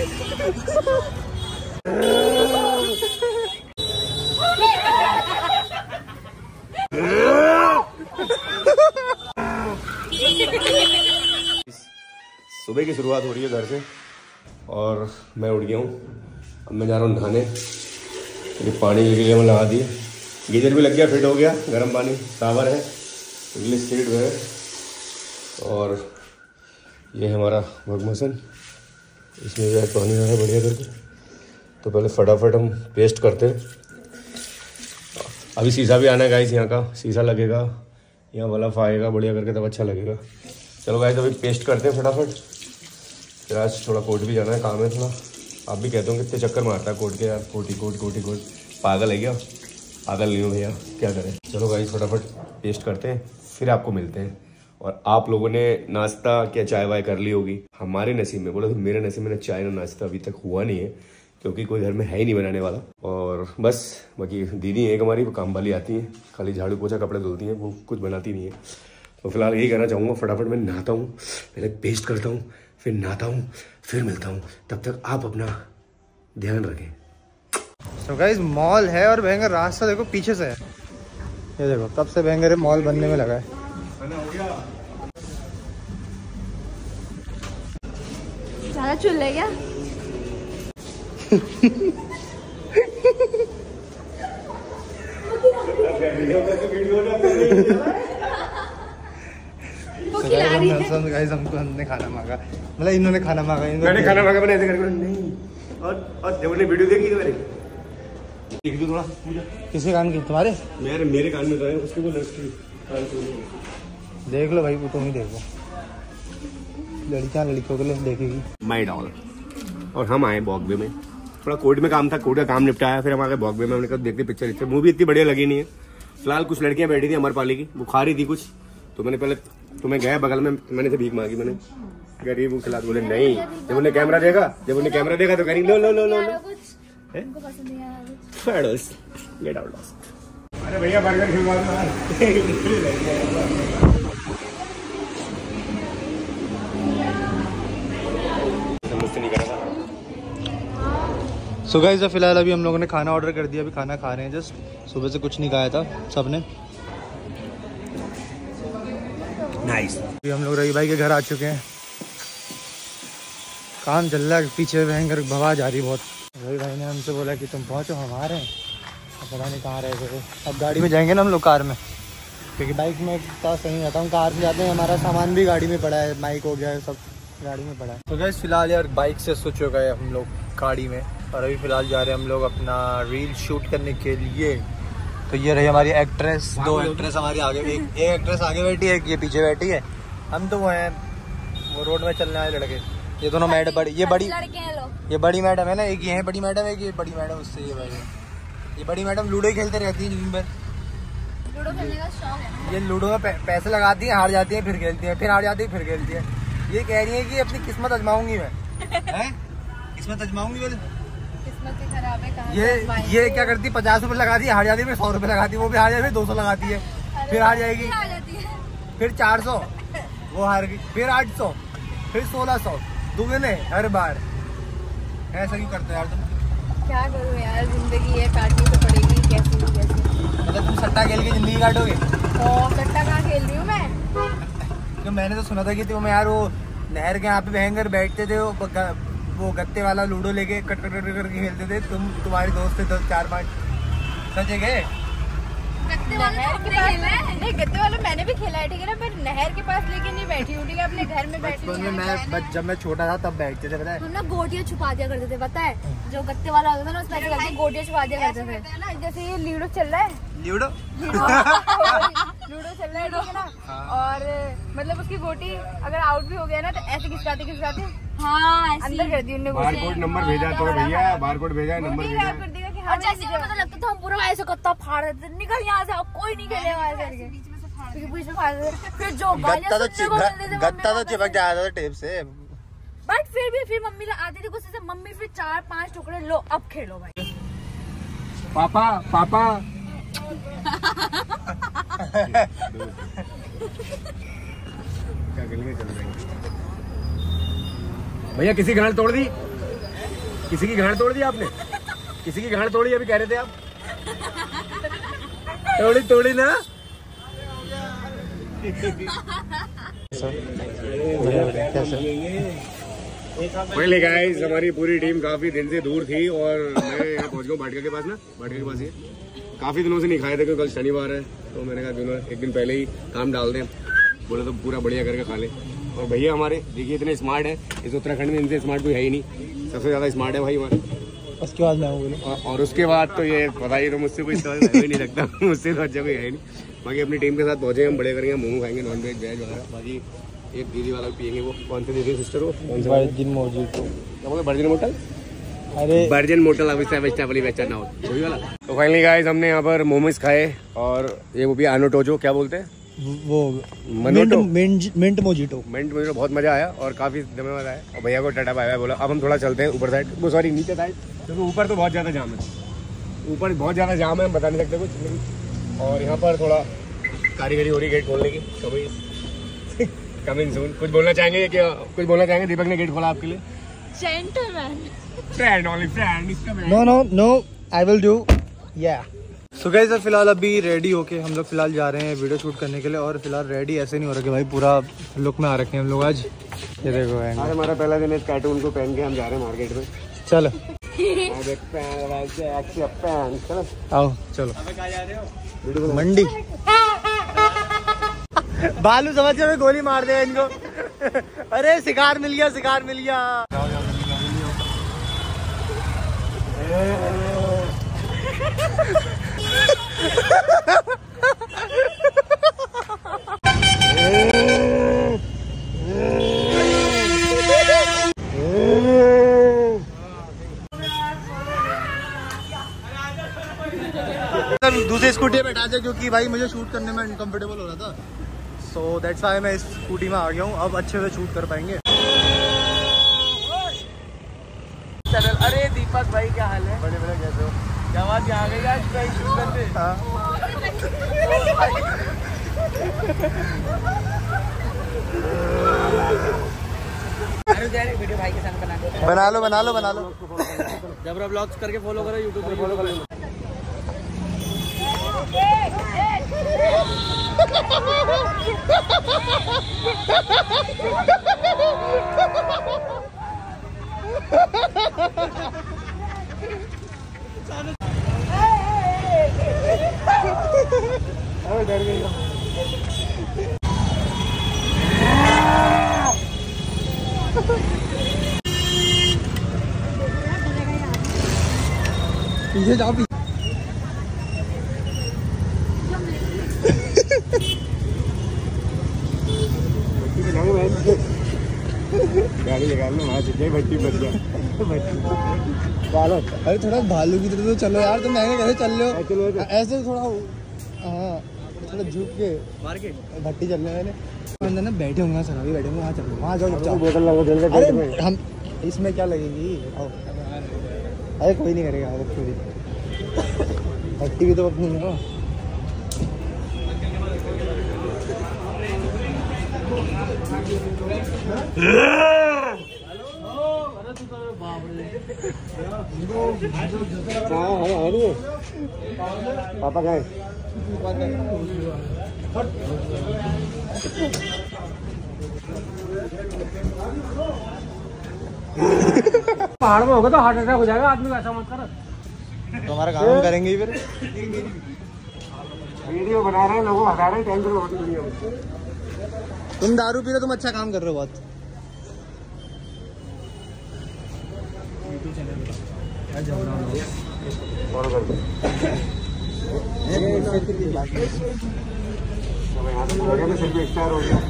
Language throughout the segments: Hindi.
सुबह की शुरुआत हो रही है घर से और मैं उठ गया हूँ। अब मैं जा रहा हूँ नहाने। पानी के लिए मैं लगा दिए, गीजर भी लग गया, फिट हो गया, गर्म पानी, शावर है, इंग्लिश सीट है। और ये है हमारा भगमसन, इसमें जो है पानी है बढ़िया करके। तो पहले फटाफट हम पेस्ट करते हैं। अभी शीशा भी आना है गाइस, यहाँ का शीशा लगेगा, यहाँ बल्ब आएगा बढ़िया करके, तब अच्छा लगेगा। चलो गाइस अभी पेस्ट करते हैं फटाफट। फिर आज थोड़ा कोर्ट भी जाना है, काम है थोड़ा। आप भी कहते हो कितने चक्कर मारता है कोर्ट के यार, कोटी कोट पागल है क्या? पागल नहीं हो भैया, क्या करें। चलो गाइस फटाफट पेस्ट करते हैं, फिर आपको मिलते हैं। और आप लोगों ने नाश्ता क्या चाय वाय कर ली होगी। हमारे नसीब में, बोला तो मेरे नसीब में चाय ना नाश्ता अभी तक हुआ नहीं है, क्योंकि कोई घर में है ही नहीं बनाने वाला। और बस बाकी दीदी एक हमारी, वो काम वाली आती है, खाली झाड़ू पोछा कपड़े धुलती हैं, वो कुछ बनाती नहीं है। तो फिलहाल यही कहना चाहूँगा, फटाफट मैं नहाता हूँ, पहले पेस्ट करता हूँ, फिर नहाता हूँ, फिर मिलता हूँ। तब तक आप अपना ध्यान रखें। तो गाइस मॉल है और भयंकर रास्ता देखो पीछे से है। ये देखो कब से भयंकर मॉल बनने में लगा है। सारा चुल है क्या? हमने खाना मांगा, मतलब इन्होंने खाना मांगा, मैंने खाना मांगा, मैंने ऐसे करके नहीं। और जब उन्हें वीडियो देखी तो मैंने देख दो थोड़ा। किसी कान की? तुम्हारे? मेरे कान में तो है, उसके वो लड़की देख लो भाई, वो तुम ही देखो, लड़कियां लड़कियों के लिए देखेगी। My doll. और हम आए बॉम्बे में, थोड़ा कोर्ट में काम था, कोर्ट का काम निपटाया, फिर हम आ गए बॉम्बे में। हमने कहा देखते पिक्चर, मूवी इतनी बढ़िया लगी नहीं है। फिलहाल कुछ लड़कियां बैठी थी अमरपाली की, वो खा रही थी कुछ, तो मैंने पहले तुम्हें गया बगल में, मैंने से भीख मांगी, मैंने गरीब हूँ खिला। बोले नहीं, जब उन्हें कैमरा देखा तो करी लो लो लो लो लो। अरे भैया बर्गर खिलवा दो। मुझसे नहीं करा था। सो गाइस फिलहाल अभी हम लोगों ने खाना ऑर्डर कर दिया, अभी खाना खा रहे हैं। जस्ट सुबह से कुछ नहीं खाया था सबने। नाइस। अभी हम लोग रवि भाई के घर आ चुके हैं, काम चल रहा है, पीछे भयंकर हवा जा रही बहुत। रवि भाई ने हमसे बोला कि तुम पहुंचो, हम आ रहे हैं। पता नहीं कहाँ रहे थे। अब गाड़ी में जाएंगे ना हम लोग, कार में, क्योंकि बाइक में इतना सही रहता हूँ, कार में जाते हैं। हमारा सामान भी गाड़ी में पड़ा है, माइक हो गया है, सब गाड़ी में पड़ा है। तो गाइस फिलहाल यार बाइक से स्विच हो गए हम लोग गाड़ी में, और अभी फिलहाल जा रहे हैं हम लोग अपना रील शूट करने के लिए। तो ये रही हमारी एक्ट्रेस, दो एक्ट्रेस हमारी आगे, एक एक्ट्रेस आगे बैठी है, एक ये पीछे बैठी है। हम तो वो हैं वो रोड में चलने वाले लड़के। ये दोनों मैडम बड़ी, ये बड़ी मैडम है ना, एक ये है बड़ी मैडम, एक ये बड़ी मैडम, उससे ये बड़ी मैडम लूडो ही खेलते रहती है दिन भर। लूडो खेलने का शौक है। ये लूडो में पैसे लगाती है, हार जाती है, फिर खेलती है, फिर हार जाती है, फिर खेलती है। ये कह रही है कि अपनी किस्मत आजमाऊंगी मैं। किस्मत आजमाऊंगी बोले, किस्मत ही खराब है। ये क्या करती है, 50 रुपए लगाती है, हार जाती है, फिर 100 रुपए लगाती है, वो भी हार जाती है, 200 लगाती है, फिर हार जाएगी, फिर 400, वो हार गई, फिर 800, फिर 1600, दुगने हर बार। ऐसा क्यों करते हो यार तुम? क्या करूँ यार, जिंदगी है, काटनी तो पड़ेगी। कैसे मतलब तुम सट्टा खेल के जिंदगी काटोगे? सट्टा कहाँ खेल रही हूँ मैं? तो मैंने तो सुना था कि तुम यार वो नहर के यहाँ पे भयंकर बैठते थे, वो गत्ते वाला लूडो लेके कट करके खेलते थे। तुम्हारे दोस्त थे 4-5, सच है गए? गत्ते वाला मैंने भी खेला है, ठीक है ना, पर नहर के पास लेके नहीं बैठी हूँ, ठीक है, अपने घर में बैठी हूँ। जब मैं छोटा था तब बैठते थे, पता है? हम ना गोटियाँ छुपा दिया करते थे, पता है? जो गत्ते वाला होता था ना, उसमें गोटियाँ छुपा दिया करते थे। जैसे ये लूडो चल रहा है, लूडो चल रहा है, ठीक है ना, और मतलब उसकी गोटी अगर आउट भी हो गया ना, तो ऐसे खिसकाते हाँ अंदर कर दी उन्होंने। बारकोड नंबर भेजा तो भैया, बारकोड भेजा, नंबर भेजा। अच्छा ऐसे पता लगता था, हम पूरा ऐसे कत्ता फाड़ देते, निकल यहाँ से, अब कोई नहीं खेलेगा ऐसे करके, बीच में फाड़ देते। फिर जो गत्ता तो चिपक जाता था टेप से, बट फिर मम्मी आती थी गुस्से से, मम्मी फिर 4-5 टुकड़े लो, अब खेलो भाई। पापा क्या खेलेंगे, चल रहे भैया। किसी गाल तोड़ दी, किसी की गांड तोड़ दी आपने? किसी की गांड तोड़ी अभी कह रहे थे आप? तोड़ी ना। फाइनली गाइस हमारी पूरी टीम काफी दिन से दूर थी और मैं यहाँ पहुँच गया भाटका के पास ना, भाटका के पास ही काफी दिनों से नहीं खाए थे क्योंकि कल शनिवार है, तो मैंने कहा क्यों ना एक दिन पहले ही काम डाल दें, बोले तो पूरा बढ़िया करके खा ले। और भैया हमारे देखिए इतने स्मार्ट है, इस उत्तराखंड में इनसे स्मार्ट कोई है ही नहीं, सबसे ज्यादा स्मार्ट है भाई हमारे। उसके बाद मैं बोलूँ और उसके बाद तो ये पता ही तो मुझसे कोई सवाल ही नहीं रखता, मुझसे तो अच्छा कोई है नहीं। बाकी अपनी टीम के साथ पहुंचे, हम बड़े करेंगे, मोमो खाएंगे, नॉन वेज वेज वगैरह। बाकी एक दीदी वाला पियेंगे, वो कौन सी दीदी सिस्टर हो? Virgin mojito. क्या बोले? Virgin motel? अरे वर्जिन मोटल अभी से वाली बेचा ना हो वही वाला। तो फाइनली गाइस हमने यहाँ पर मोमोज खाए और ये वो भी आनोटोजो क्या बोलते हैं वो मिंट मोजिटो। मिंट मोजिटो बहुत मजा आया और काफी धन्यवाद आया। और भैया को टाटा बाय बाय बोला। अब हम थोड़ा चलते हैं ऊपर साइड, वो सॉरी नीचे साइड, क्योंकि ऊपर तो बहुत ज्यादा जाम है, ऊपर बहुत ज्यादा जाम है, हम बता नहीं सकते कुछ। और यहाँ पर थोड़ा कारीगरी हो रही गेट खोलने की, कमिंग सून। कुछ बोलना चाहेंगे क्या? कुछ बोलना चाहेंगे? दीपक ने गेट खोला आपके लिए। Friend only friend. No I will do yeah. So guys फिलहाल अभी रेडी होके हम लोग फिलहाल जा रहे हैं वीडियो शूट करने के लिए। और फिलहाल रेडी ऐसे नहीं हो रखे भाई, पूरा लुक में आ रखे हैं हम लोग आज। ये देखो अरे हमारा पहला दिन इस कार्टून को पहन के हम जा रहे हैं मार्केट में। चलो आओ चलो मंडी। बालू समझ के गोली मार दे इनको। अरे शिकार मिल गया, शिकार मिल गया। दूसरी स्कूटी पे बैठा दे क्योंकि भाई मुझे शूट करने में अनकंफर्टेबल हो रहा था, सो दैट्स व्हाई मैं इस स्कूटी में आ गया हूँ। अब अच्छे से शूट कर पाएंगे। अरे दीपक भाई क्या हाल है? बड़े बड़े कैसे हो? क्या बात यहाँ गई आज भाई शूट करते? वीडियो भाई के साथ बना लो बना लो बना लो। जबरा ब्लॉग्स करके फॉलो करो, यूट्यूब पे फॉलो करो। डर गई। पीछे जाओ गाड़ी लगा लो, वहाँ से भट्टी बच गया। अरे थोड़ा भालू की तरह तो चलो यार, तुम महंगे कैसे चल रहे हो? ऐसे थोड़ा हाँ थोड़ा झुक के मार्केट भट्टी चलने वाले अंदर ना बैठे होंगे, सर अभी बैठे होंगे, वहाँ चलो, वहाँ जाओ चुपचाप। बोतल लगा जल्दी। अरे हम इसमें क्या लगेगी? आओ। अरे कोई नहीं करेगा पूरी भट्टी भी तो अपनी है। पापा गए पहाड़ में होगा तो हार्ट अटैक हो जाएगा आदमी, ऐसा मत कर। तो हमारा काम करेंगे फिर। वीडियो बना रहे हैं, लोगों हटा रहे हैं, टेंशन बहुत दुनिया में। तुम दारू पी रहे हो, तुम अच्छा काम कर रहे हो बहुत। फॉलो कर दो। सिर्फ स्टार हो गया।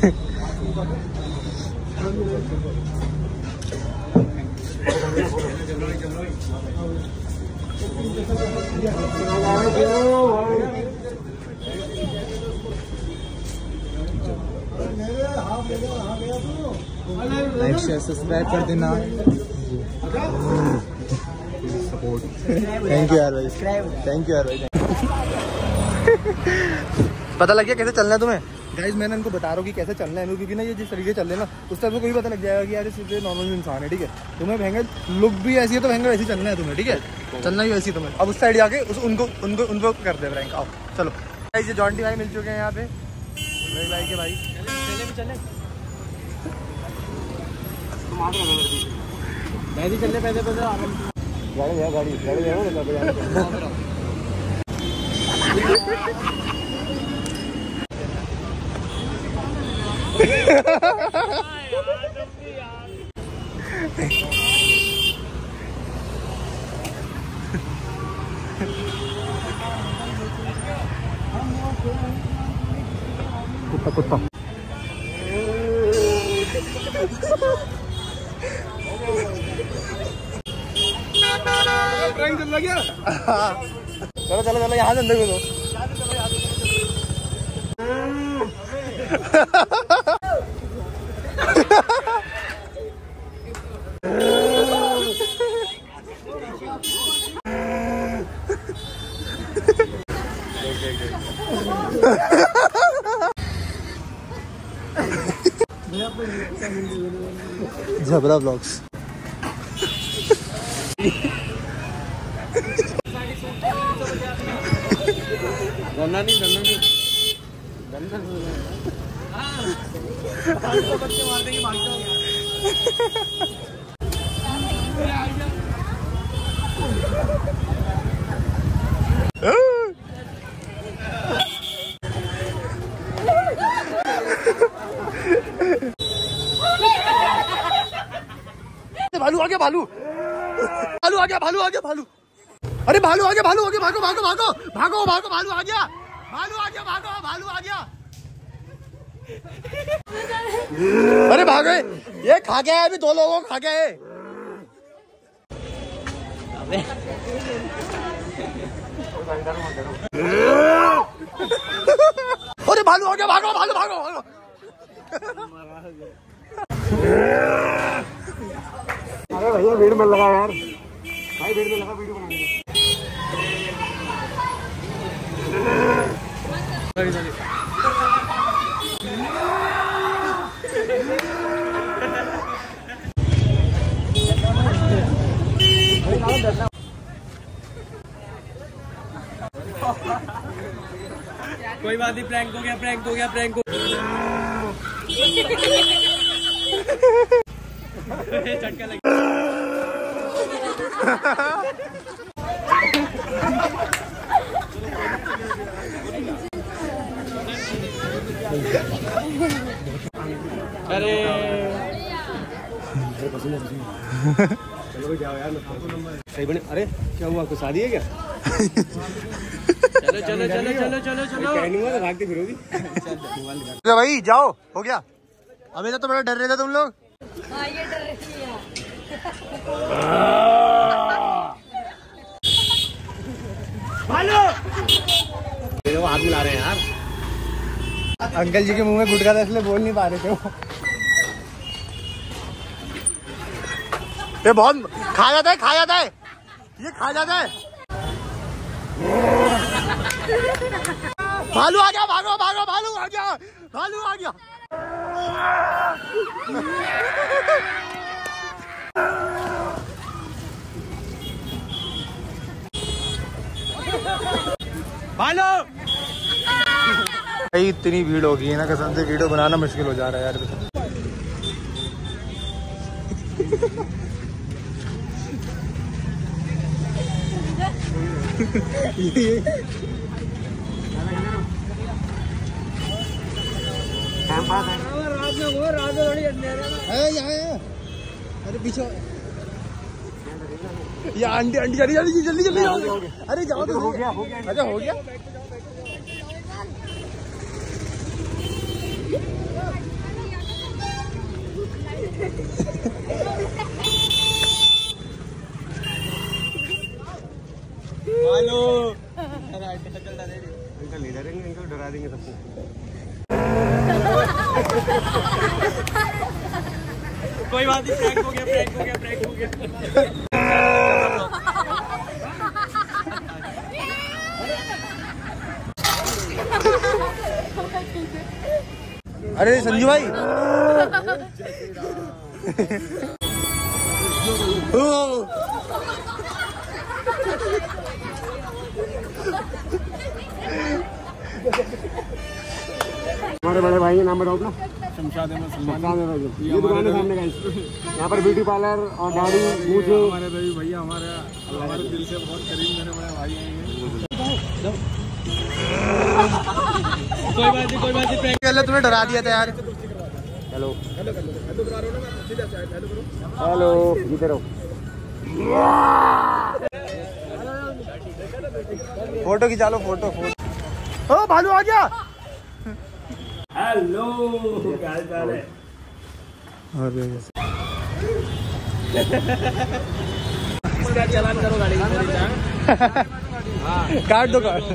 लाइक शेयर सब्सक्राइब कर देना। थैंक यू यार भाई, थैंक यू यार भाई। पता लग गया कैसे चलना है तुम्हें? गाइस मैंने इनको बता रहा हूँ कि कैसे चलना है, क्योंकि ना ये जिस तरीके चल रहे हैं ना उस टाइप को कोई पता लग जाएगा कि यार सीधे नॉर्मल इंसान है, ठीक है। तुम्हें भयंकर लुक भी ऐसी है तो भयंकर ऐसी चलना है तुम्हें, ठीक है, चलना ही वैसी तुम्हें। अब उस साइड जाके उनको कर दे रैंक। आओ चलो गाइस, ये जॉन्टी भाई मिल चुके हैं यहाँ पे, मेरे भाई के भाई। चलने पहले गाड़ी कुत्ता प्रैंक चल रहा क्या? चलो चलो चलो यहाँ से अंदर घुसो। झबरा ब्लॉग्स। धरना नहीं बच्चे मार देंगे, भाग जाओ। भालू आ गया, भालू आ गया, भालू आ गया, भालू। अरे भालू आ गया, भागो भागो भागो भालू आ गया, भालू आ गया। अरे भागो, ये खा गया है, अभी 2 लोगों को खा गया है। अरे भालू आ गया, भागो भागो। अरे भैया भीड़ में लगा यार, भाई भीड़ में लगा वीडियो बनाने। कोई बात नहीं, प्रैंक हो गया। झटका लग अरे चलो जाओ यार, सही बने। अरे क्या हुआ, कुछ शादी है क्या? चलो भागते फिरोगी। भाई जाओ, हो गया। अभी तो बड़ा डर रहे थे तुम लोग। हाँ, ये डर रही है। मेरे को हाथ मिला रहे हैं यार। अंकल जी के मुंह में गुटखा था इसलिए बोल नहीं पा रहे थे वो। ये बहुत खा जाता है, ये खा जाता है। भालू आ गया, भागो भालू आ गया। भालू भाई इतनी भीड़ हो गई है ना, कसम से वीडियो बनाना मुश्किल हो जा रहा है यार। अरे पीछे या आंटी जल्दी जाओ। अरे जाओ तो हो गया। अच्छा हो गया। हेलो, इनका ले जाएंगे, इनको डरा देंगे सबको। कोई बात नहीं, प्रैंक हो गया। अरे संजू भाई हमारे बड़े भाई का नाम बताओ अपना। शमशाद अहमद सलमान। ये दुकान है सामने गाइस, यहाँ पर ब्यूटी पार्लर और दाढ़ी मूछ। हमारे भैया हमारे दिल से बहुत करीब मेरे बड़े भाई हैं। कोई बात नहीं पहले तुम्हें डरा दिया था यार। हेलो हेलो इधर आओ। फोटो खिंचा लो, फोटो। ओ भालू आ गया। हेलो क्या हाल है? इसका चालान करो गाड़ी का। काट दो काट।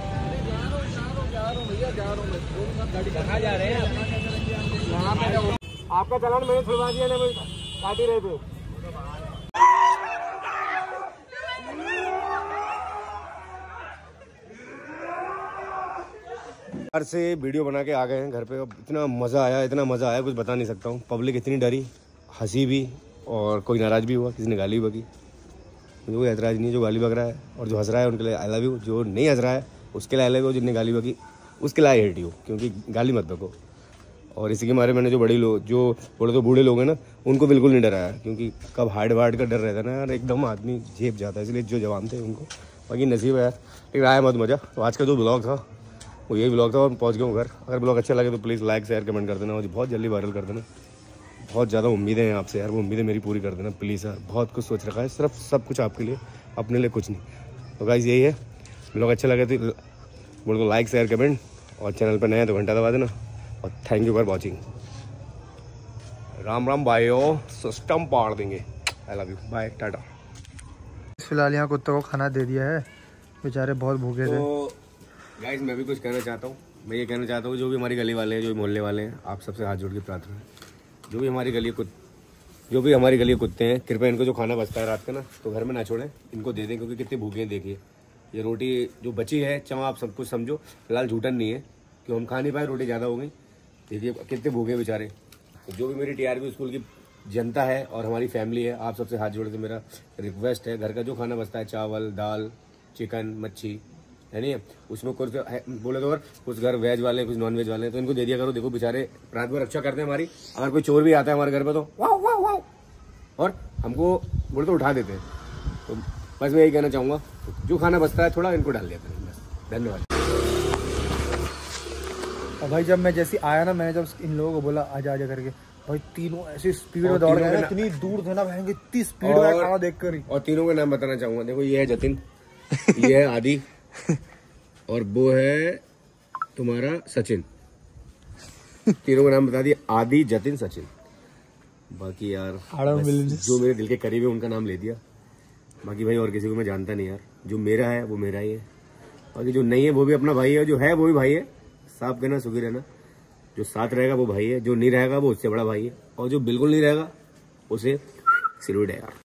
कहाँ जा रहे हैं? यहाँ पे आपका चालान मैंने छुड़वा दिया ना, काट ही रहे थे। घर से वीडियो बना के आ गए हैं घर पे। अब इतना मज़ा आया कुछ बता नहीं सकता हूँ। पब्लिक इतनी डरी, हंसी भी और कोई नाराज़ भी हुआ, किसी ने गाली बकी। मुझे कोई ऐतराज़ नहीं है जो गाली बक रहा है, और जो हंस रहा है उनके लिए आई लव यू। जो नहीं हंस रहा है उसके लिए आई लव यू। जिनने गाली बकी उसके लिए आई हेट यू, क्योंकि गाली मत बको। और इसी के मारे मैंने जो बड़ी लोग, जो बोले तो बूढ़े लोग हैं ना, उनको बिल्कुल नहीं डराया, क्योंकि कब हार्ड वार्ड का डर रहता है ना यार, एकदम आदमी झेप जाता है। इसलिए जो जवान थे उनको बाकी नसीब है यार, लेकिन आया मत मज़ा। तो आज का जो ब्लॉग था वो यही ब्लॉग था, और पहुंच गया हूँ घर। अगर ब्लॉग अच्छा लगे तो प्लीज़ लाइक शेयर कमेंट कर देना, और बहुत जल्दी वायरल कर देना। बहुत ज़्यादा उम्मीदें हैं आपसे यार, वो उम्मीदें मेरी पूरी कर देना प्लीज़ यार। बहुत कुछ सोच रखा है, सिर्फ सब कुछ आपके लिए, अपने लिए कुछ नहीं। तो गाइस यही है, ब्लॉग अच्छा लगे तो बोल को लाइक शेयर कमेंट, और चैनल पर नए हैं तो घंटा दबा देना। और thank you for watching. Ram Ram भाइयों, सिस्टम पाड़ देंगे। I love you, bye tata. फिलहाल यहाँ कुत्तों को खाना दे दिया है, बेचारे बहुत भूखे थे। तो गाइस मैं भी कुछ कहना चाहता हूँ। मैं ये कहना चाहता हूँ, जो भी हमारी गली वाले हैं, जो भी मोहल्ले वाले हैं, आप सबसे हाथ जोड़ के प्रार्थना है, जो भी हमारी गली कुत्ते हैं, कृपया इनको जो खाना बचता है रात का ना, तो घर में ना छोड़ें, इनको दे दें, क्योंकि कितने भूखे हैं। देखिए ये रोटी जो बची है, चमा आप सब कुछ समझो, फिलहाल झूठन नहीं है कि हम खा नहीं पाए, रोटी ज़्यादा हो गई। देखिए कितने भूखे बेचारे। तो जो भी मेरी TRB स्कूल की जनता है और हमारी फैमिली है, आप सबसे हाथ जोड़ के मेरा रिक्वेस्ट है, घर का जो खाना बचता है, चावल दाल चिकन मच्छी है नहीं, उसमें कुछ बोले तो, और कुछ घर वेज वाले हैं, कुछ नॉन वेज वाले हैं, तो इनको दे दिया करो। देखो बेचारे रात भर रक्षा करते हैं हमारी। अगर कोई चोर भी आता है हमारे घर पे तो वाह वाह वाह, और हमको बोले तो उठा देते हैं। तो बस मैं यही कहना चाहूँगा, जो खाना बचता है थोड़ा इनको डाल देते हैं बस। धन्यवाद। और भाई जब मैं जैसे आया ना, मैंने जब इन लोगों को बोला आजा आजा करके, भाई तीनों ऐसी स्पीड में दौड़ गए, इतनी दूर थे ना भाई, इतनी स्पीड में खाना देख कर। और तीनों का नाम बताना चाहूंगा। देखो ये है जतिन, ये है आदि, और वो है तुम्हारा सचिन। तीनों का नाम बता दिया, आदि जतिन सचिन। बाकी यार जो मेरे दिल के करीब है उनका नाम ले दिया। बाकी भाई और किसी को मैं जानता नहीं यार। जो मेरा है वो मेरा ही है, बाकी जो नहीं है वो भी अपना भाई है, जो है वो भी भाई है। साफ कहना, सुखी रहना। जो साथ रहेगा वो भाई है, जो नहीं रहेगा वो उससे बड़ा भाई है, और जो बिल्कुल नहीं रहेगा उसे सिलूट है यार।